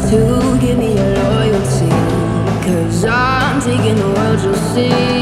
to give me your loyalty, 'cause I'm taking the world, you'll see.